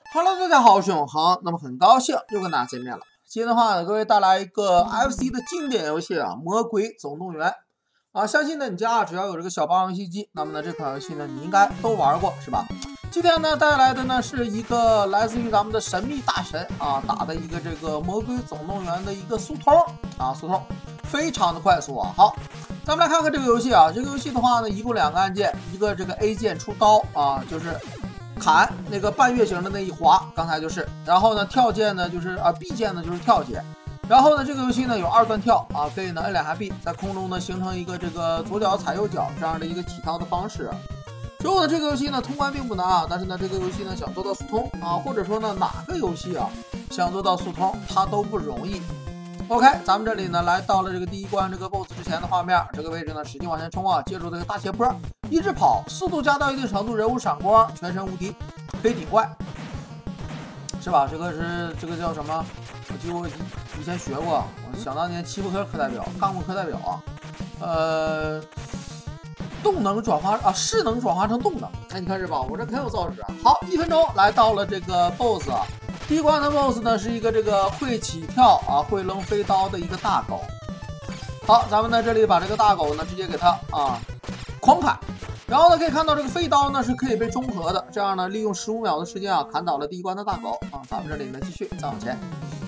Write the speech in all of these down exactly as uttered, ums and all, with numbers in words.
Hello， 大家好，我是永恒。那么很高兴又跟大家见面了。今天的话呢，各位带来一个 F C 的经典游戏啊，《魔鬼总动员》啊。相信呢，你家只要有这个小霸王游戏机，那么呢，这款游戏呢，你应该都玩过，是吧？今天呢，带来的呢是一个来自于咱们的神秘大神啊打的一个这个《魔鬼总动员》的一个速通啊，速通非常的快速啊。好，咱们来看看这个游戏啊，这个游戏的话呢，一共两个按键，一个这个 A 键出刀啊，就是砍那个半月形的那一滑，刚才就是，然后呢跳键呢就是啊 B 键呢就是跳键，然后呢这个游戏呢有二段跳啊，可以呢摁两下 B， 在空中呢形成一个这个左脚踩右脚这样的一个起跳的方式。之后呢这个游戏呢通关并不难啊，但是呢这个游戏呢想做到速通啊，或者说呢哪个游戏啊想做到速通它都不容易。OK， 咱们这里呢来到了这个第一关这个 B O S S 之前的画面，这个位置呢使劲往前冲啊，借助这个大斜坡一直跑，速度加到一定程度，人物闪光，全身无敌，可以顶怪，是吧？这个是这个叫什么？我记得我以前学过，想当年七部科课代表，干部课代表啊，呃，动能转化啊，势能转化成动能。哎，你看这吧，我这很有造诣啊。好，一分钟来到了这个 B O S S 啊。第一关的 B O S S 呢是一个这个会起跳啊，会扔飞刀的一个大狗。好，咱们在这里把这个大狗呢直接给它啊狂砍，然后呢可以看到这个飞刀呢是可以被中和的，这样呢利用十五秒的时间啊砍倒了第一关的大狗啊。咱们这里呢继续再往前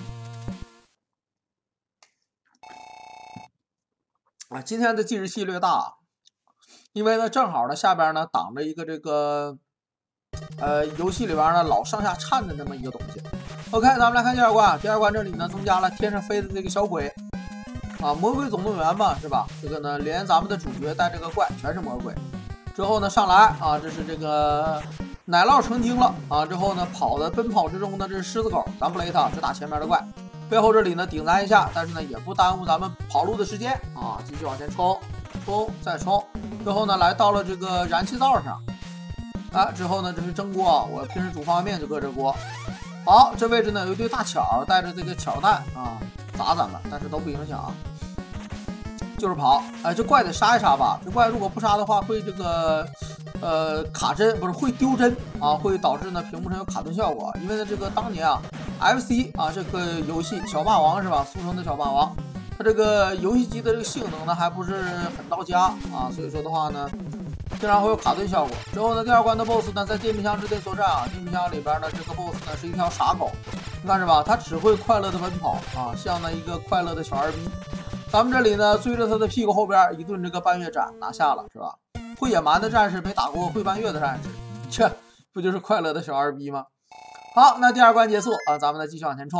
啊，今天的计时器略大啊，因为呢正好呢下边呢挡着一个这个。呃，游戏里边呢老上下颤的这么一个东西。OK， 咱们来看第二关，第二关这里呢增加了天上飞的这个小鬼啊，魔鬼总动员嘛，是吧？这个呢连咱们的主角带这个怪全是魔鬼。之后呢上来啊，这是这个奶酪成精了啊，之后呢跑的奔跑之中呢这是狮子狗，咱不雷他，只打前面的怪。背后这里呢顶咱一下，但是呢也不耽误咱们跑路的时间啊，继续往前冲，冲再冲，最后呢来到了这个燃气灶上。啊，之后呢，这是蒸锅，我平时煮方便面就搁这锅。好，这位置呢有一堆大巧，带着这个巧弹啊，砸咱们，但是都不影响啊，就是跑。哎，这怪得杀一杀吧，这怪如果不杀的话，会这个呃卡针，不是会丢帧啊，会导致呢屏幕上有卡顿效果。因为呢这个当年啊 F C 啊这个游戏小霸王是吧，俗称的小霸王，它这个游戏机的这个性能呢还不是很到家啊，所以说的话呢。经常会有卡顿效果。之后呢，第二关的 B O S S 呢，在电冰箱之内作战啊。电冰箱里边呢，这个 B O S S 呢是一条傻狗，你看是吧？它只会快乐的奔跑啊，像那一个快乐的小二逼。咱们这里呢，追着它的屁股后边一顿这个半月斩拿下了，是吧？会野蛮的战士没打过会半月的战士，这不就是快乐的小二逼吗？好，那第二关结束啊，咱们再继续往前冲。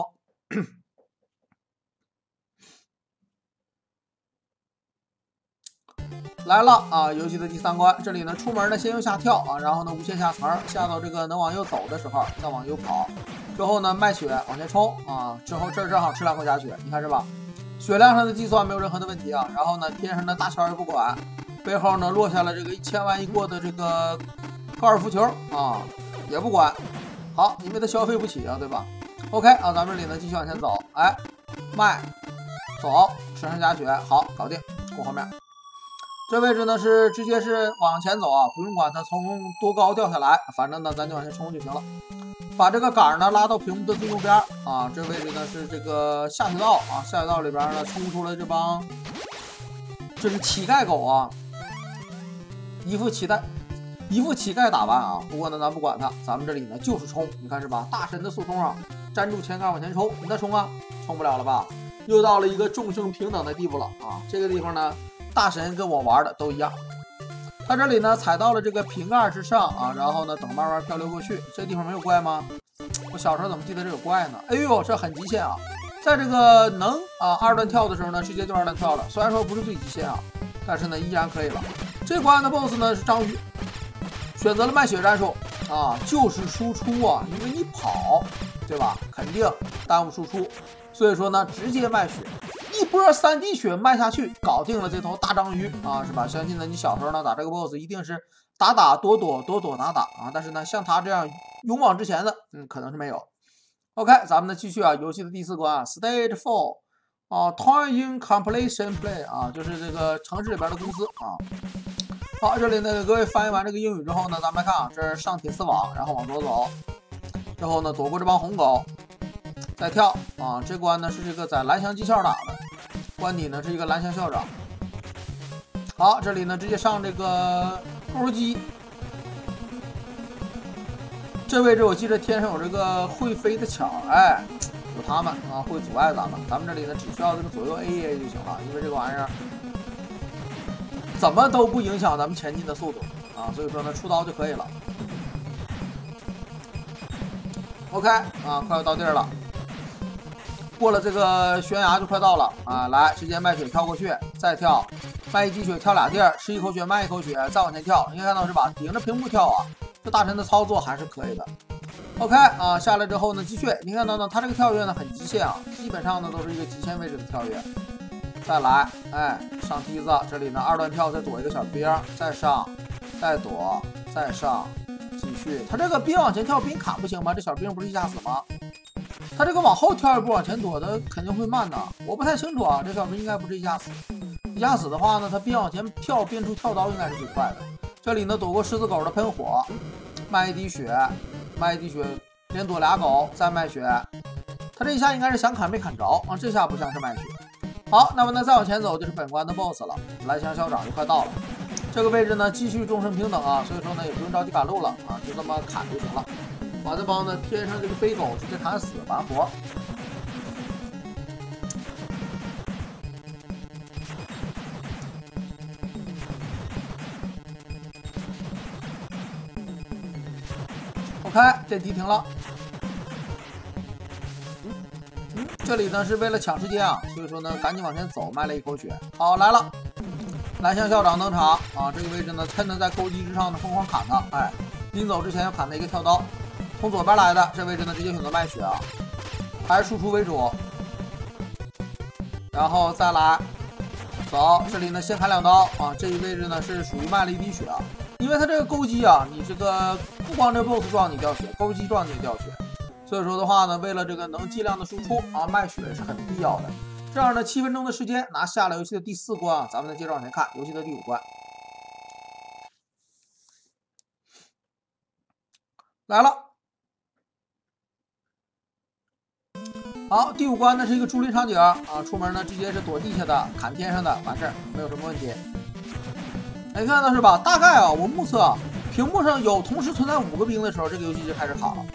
来了啊！游戏的第三关，这里呢出门呢先右下跳啊，然后呢无限下层，下到这个能往右走的时候再往右跑，之后呢卖血往前冲啊，之后这儿正好吃两口加血，你看是吧？血量上的计算没有任何的问题啊。然后呢天上的大乔也不管，背后呢落下了这个一千万一过的这个高尔夫球啊也不管。好，因为它消费不起啊，对吧 ？OK 啊，咱们这里呢继续往前走，哎，卖走吃上加血，好搞定，过后面。这位置呢是直接是往前走啊，不用管它从多高掉下来，反正呢咱就往前冲就行了。把这个杆呢拉到屏幕的最右边啊，这位置呢是这个下水道啊，下水道里边呢冲出了这帮，这是乞丐狗啊，一副乞丐一副乞丐打扮啊。不过呢咱不管它，咱们这里呢就是冲，你看是吧？大神的速通啊，粘住前杆往前冲，你再冲啊，冲不了了吧？又到了一个众生平等的地步了啊！这个地方呢。大神跟我玩的都一样，他这里呢踩到了这个瓶盖之上啊，然后呢等慢慢漂流过去。这地方没有怪吗？我小时候怎么记得这有怪呢？哎呦，这很极限啊！在这个能啊二段跳的时候呢，直接就二段跳了。虽然说不是最极限啊，但是呢依然可以了。这关的 B O S S 呢是章鱼，选择了卖血战术啊，就是输出啊，因为你跑，对吧？肯定耽误输出，所以说呢直接卖血。一波三滴血卖下去，搞定了这头大章鱼啊，是吧？相信呢，你小时候呢打这个 B O S S 一定是打打躲躲躲躲打打啊，但是呢，像他这样勇往直前的，嗯，可能是没有。OK， 咱们呢继续啊，游戏的第四关啊 ，Stage Four 啊 ，Toy in Completion Play 啊，就是这个城市里边的公司啊。好，这里呢，各位翻译完这个英语之后呢，咱们来看啊，这是上铁丝网，然后往左走。 之后呢躲过这帮红狗，再跳啊！这关呢是这个在蓝翔技校打的，关底呢是一个蓝翔校长。好，这里呢直接上这个钩机。这位置我记得天上有这个会飞的巧，哎，有他们啊会阻碍咱们。咱们这里呢只需要这个左右 A A 就行了，因为这个玩意儿怎么都不影响咱们前进的速度啊，所以说呢出刀就可以了。OK 啊，快要到地儿了。过了这个悬崖就快到了啊！来，直接卖血跳过去，再跳，卖一滴血跳俩地儿，吃一口血卖一口血，再往前跳。你看到是吧？顶着屏幕跳啊，这大神的操作还是可以的。OK 啊，下来之后呢，继续，你看到呢，它这个跳跃呢很极限啊，基本上呢都是一个极限位置的跳跃。再来，哎，上梯子，这里呢二段跳，再躲一个小兵，再上，再躲，再上，继续。他这个兵往前跳，兵卡不行吗？这小兵不是一下死吗？他这个往后跳一步往前躲的肯定会慢的，我不太清楚啊。这小兵应该不是一下死，一下死的话呢，他边往前跳边出跳刀应该是最快的。这里呢躲过狮子狗的喷火，卖一滴血，卖一滴血，连躲俩狗，再卖血。他这一下应该是想砍没砍着啊，这下不像是卖血。好，那么呢再往前走就是本关的 boss 了，蓝翔校长就快到了。这个位置呢继续众生平等啊，所以说呢也不用着急赶路了啊，就这么砍就行了。把这帮呢天上这个飞狗直接砍死完活。OK， 电梯停了。嗯嗯，这里呢是为了抢时间啊，所以说呢赶紧往前走，卖了一口血。好，来了，蓝翔校长登场啊！这个位置呢趁着在钩机之上呢疯狂砍他，哎，临走之前要砍他一个跳刀。从左边来的这位置呢，直接选择卖血啊，还是输出为主。然后再来走，这里呢先砍两刀啊，这一位置呢是属于卖了一滴血啊，因为它这个钩机啊，你这个不光这 boss 撞你掉血，钩机撞你也掉血，所以说的话呢，为了这个能尽量的输出啊，卖血是很必要的。这样呢，七分钟的时间拿下了游戏的第四关啊，咱们再接着往前看游戏的第五关。来了。好，第五关呢是一个竹林场景啊，出门呢直接是躲地下的，砍天上的，完事儿没有什么问题。你看到是吧？大概啊，我目测啊，屏幕上有同时存在五个兵的时候，这个游戏就开始卡了。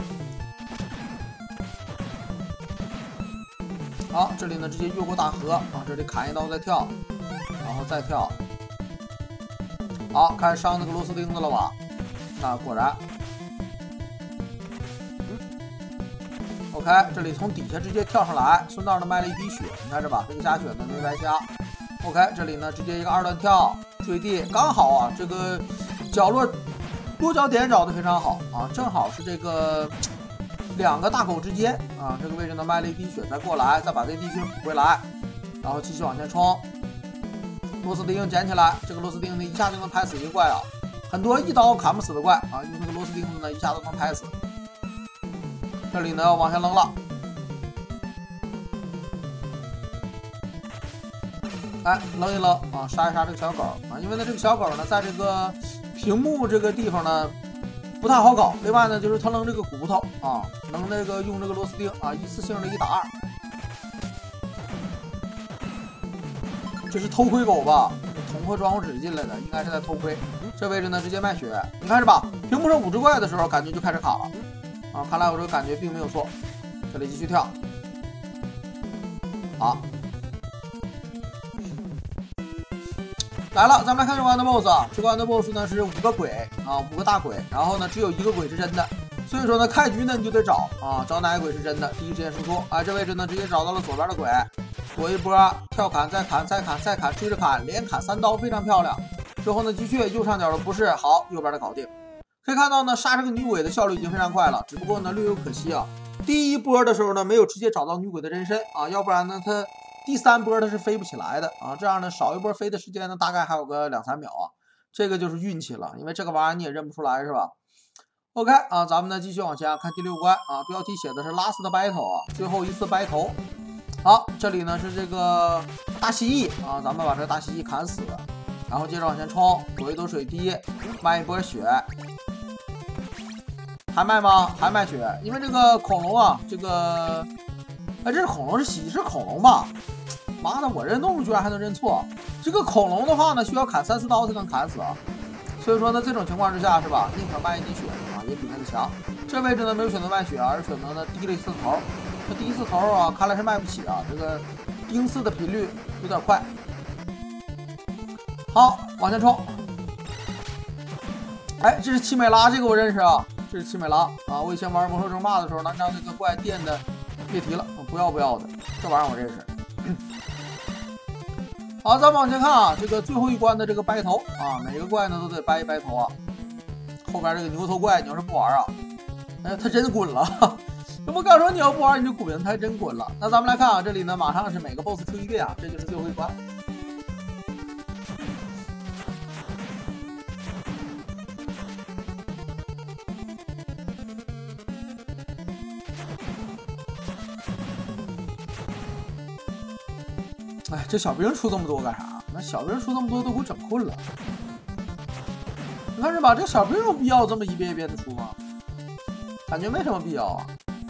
好，这里呢直接越过大河啊，这里砍一刀再跳，然后再跳。好，开始上那个螺丝钉子了吧？那果然。OK， 这里从底下直接跳上来，顺道呢卖了一滴血，你看这吧，这个瞎血呢没白瞎。OK， 这里呢直接一个二段跳坠地，刚好啊，这个角落落脚点找的非常好啊，正好是这个两个大狗之间啊，这个位置呢卖了一滴血，再过来，再把这滴血补回来，然后继续往前冲。螺丝钉捡起来，这个螺丝钉呢一下就能拍死一个怪啊，很多一刀砍不死的怪啊，用这个螺丝钉子呢一下都能拍死。这里呢要往下扔了，哎，扔一扔啊，杀一杀这个小狗啊，因为呢这个小狗呢在这个屏幕这个地方呢不太好搞。另外呢就是它扔这个骨头啊，能那个用这个螺丝钉啊，一次性的一打二。这是偷窥狗吧？捅破窗户纸进来的，应该是在偷窥。这位置呢直接卖血，你看是吧？屏幕上五只怪的时候，感觉就开始卡了。啊，看来我这个感觉并没有错。这里继续跳，好，来了，咱们来看这关的 boss 啊。这关的 boss 呢是五个鬼啊，五个大鬼，然后呢只有一个鬼是真的，所以说呢开局呢你就得找啊，找哪个鬼是真的，第一时间输出。哎，这位置呢直接找到了左边的鬼，躲一波，跳砍，再砍，再砍，再砍，追着砍，连砍三刀，非常漂亮。之后呢继续右上角的不是，好，右边的搞定。可以看到呢，杀这个女鬼的效率已经非常快了，只不过呢略有可惜啊。第一波的时候呢，没有直接找到女鬼的人身啊，要不然呢，它第三波它是飞不起来的啊。这样呢，少一波飞的时间呢，大概还有个两三秒啊。这个就是运气了，因为这个玩意儿你也认不出来是吧 ？OK 啊，咱们呢继续往前看第六关啊，标题写的是 Last Battle 啊，最后一次白头。好，这里呢是这个大蜥蜴啊，咱们把这个大蜥蜴砍死，然后接着往前冲，躲一躲水滴，卖一波血。 还卖吗？还卖血，因为这个恐龙啊，这个，哎，这是恐龙是蜥是恐龙吧？妈的，我认动物居然还能认错。这个恐龙的话呢，需要砍三四刀才能砍死，所以说呢，这种情况之下是吧，宁可卖一滴血啊，也比那个强。这位置呢没有选择卖血，而是选择呢低了一次头。这第一次头啊，看来是卖不起啊，这个钉刺的频率有点快。好，往前冲。哎，这是奇美拉，这个我认识啊，这是奇美拉啊！我以前玩魔兽争霸的时候，能让这个怪电的别提了，不要不要的，这玩意儿我认识。好，咱们往前看啊，这个最后一关的这个掰头啊，每个怪呢都得掰一掰头啊。后边这个牛头怪，你要是不玩啊，哎，他真滚了。我刚说你要不玩你就滚，他还真滚了。那咱们来看啊，这里呢马上是每个 boss 出一遍啊，这就是最后一关。哎，这小兵出这么多干啥？那小兵出这么多都给我整困了。你看是吧？这小兵有必要这么一遍一遍的出吗？感觉没什么必要啊。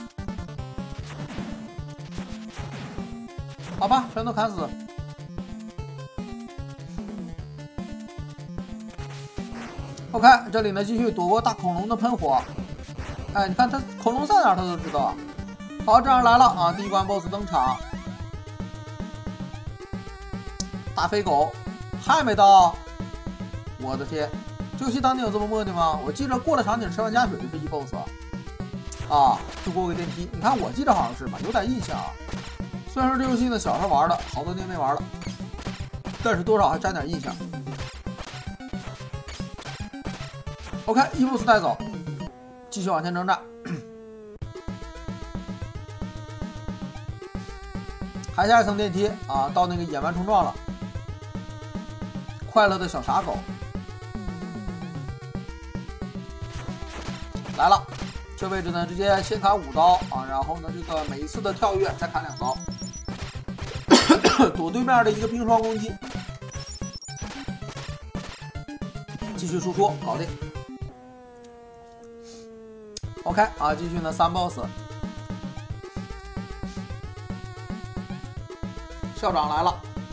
好吧，全都砍死。OK， 这里呢继续躲过大恐龙的喷火。哎，你看他恐龙在哪，他都知道啊。好，这样来了啊，第一关 BOSS 登场。大飞狗还没到，我的天！这游戏当年有这么磨的吗？我记着过了场景吃完加血就飞机 BOSS 啊，就过个电梯。你看我记着好像是吧，有点印象啊。虽然说这游戏呢小时候玩的，好多年没玩了，但是多少还沾点印象。OK， 一 boss 带走，继续往前征战。还下一层电梯啊，到那个野蛮冲撞了。快乐的小傻狗来了，这位置呢直接先砍五刀啊，然后呢这个每一次的跳跃再砍两刀，躲对面的一个冰霜攻击，继续输出搞定。OK 啊，继续呢三 boss， 校长来了。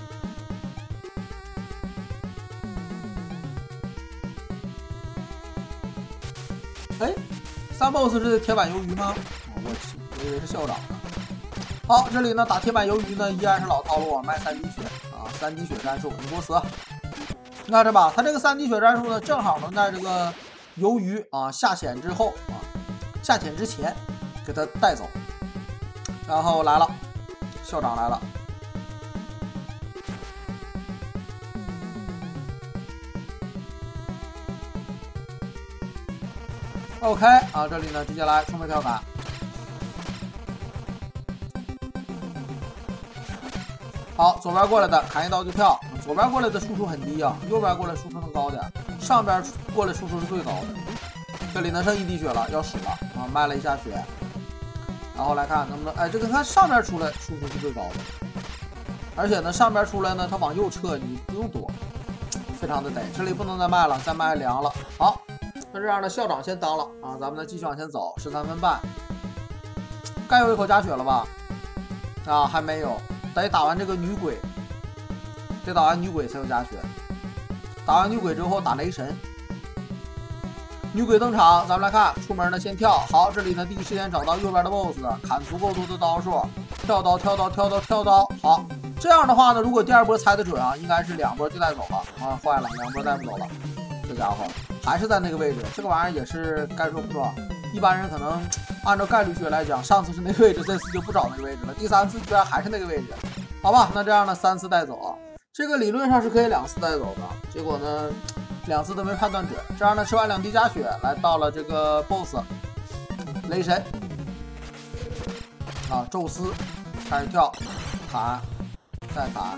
哎，三 boss 是铁板鱿鱼吗？我我以为是校长呢。好，这里呢打铁板鱿鱼呢依然是老套路啊，卖三滴血啊，三滴血战术，你给我死！你看这吧，他这个三滴血战术呢，正好能在这个鱿鱼啊下潜之后啊，下潜之前给他带走。然后来了，校长来了。OK 啊，这里呢直接来冲飞跳砍，好，左边过来的砍一刀就跳，左边过来的输出很低啊，右边过来输出能高点，上边过来输出是最高的。这里呢剩一滴血了，要死了啊，卖了一下血，然后来看能不能，哎，这个看上边出来输出是最高的，而且呢上边出来呢，它往右撤，你不用躲，非常的得。这里不能再卖了，再卖凉了。好。那这样的校长先当了啊，咱们呢继续往前走，十三分半，该有一口加血了吧？啊，还没有，得打完这个女鬼，得打完女鬼才有加血。打完女鬼之后打雷神，女鬼登场，咱们来看，出门呢先跳，好，这里呢第一时间找到右边的 boss， 砍足够多的刀数，跳刀跳刀跳刀跳刀，好，这样的话呢，如果第二波猜得准啊，应该是两波就带走了啊，坏了，两波带不走了，这家伙。还是在那个位置，这个玩意儿也是该说不说，一般人可能按照概率学来讲，上次是那个位置，这次就不找那个位置了，第三次居然还是那个位置，好吧，那这样呢三次带走，这个理论上是可以两次带走的，结果呢两次都没判断准，这样呢吃完两滴加血，来到了这个 boss 雷神啊，宙斯开始跳，砍，再砍。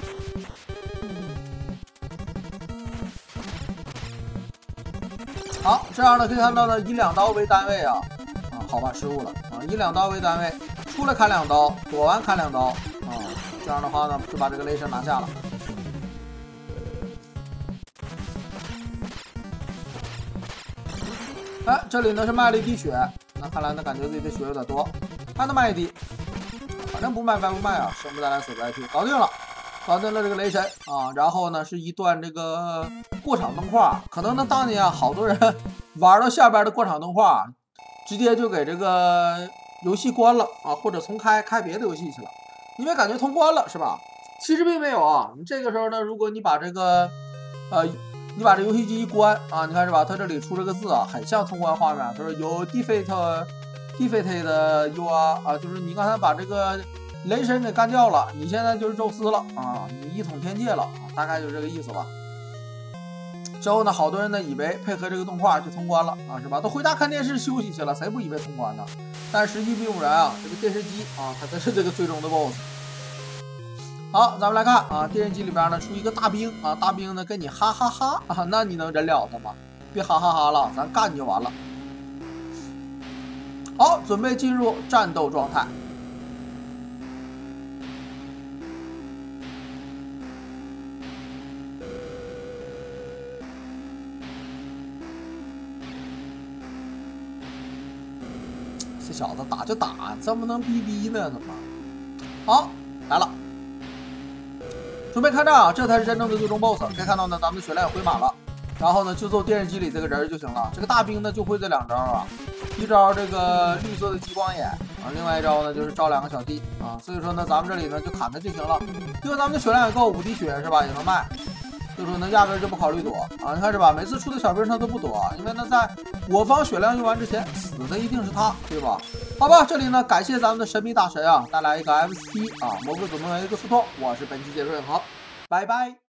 好，这样呢可以看到呢，以两刀为单位啊，啊，好吧，失误了啊，以两刀为单位，出来砍两刀，躲完砍两刀啊，这样的话呢就把这个雷神拿下了。 哎，这里呢是卖了一滴血，那看来呢感觉自己的血有点多，还能卖一滴，反正不卖白不卖啊，生不带来死不带去，搞定了。 搞定了这个雷神啊，然后呢是一段这个过场动画，可能呢当年啊好多人玩到下边的过场动画，直接就给这个游戏关了啊，或者重开开别的游戏去了，因为感觉通关了是吧？其实并没有啊，你这个时候呢，如果你把这个呃你把这游戏机一关啊，你看是吧？它这里出这个字啊，很像通关画面，它说有 defeat defeat 的 you 啊啊，就是你刚才把这个。 雷神给干掉了，你现在就是宙斯了啊！你一统天界了，大概就这个意思吧。之后呢，好多人呢以为配合这个动画就通关了啊，是吧？都回家看电视休息去了，谁不以为通关呢？但实际并不然啊，这个电视机啊，它才是这个最终的 boss。好，咱们来看啊，电视机里边呢出一个大兵啊，大兵呢跟你哈哈哈啊，那你能忍了他吗？别哈哈哈了，咱干就完了。好，准备进入战斗状态。 这小子打就打，这不能逼逼呢？怎么？好，来了，准备开战啊！这才是真正的最终 boss。可以看到呢，咱们的血量也回满了，然后呢就揍电视机里这个人就行了。这个大兵呢就会这两招啊，一招这个绿色的激光眼啊，另外一招呢就是招两个小弟啊。所以说呢，咱们这里呢就砍他就行了，因为咱们的血量也够，五滴血是吧？也能卖。 所以说呢，压根就不考虑躲啊！你看是吧？每次出的小兵他都不躲，因为呢，在我方血量用完之前，死的一定是他，对吧？好吧，这里呢，感谢咱们的神秘大神啊，带来一个 F C 啊，魔鬼总动员一个速通，我是本期解说永恒，拜拜。